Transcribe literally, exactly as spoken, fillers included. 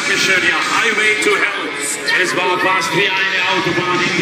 Dankeschön, ja. Highway to Hell. Es war fast wie eine Autobahn in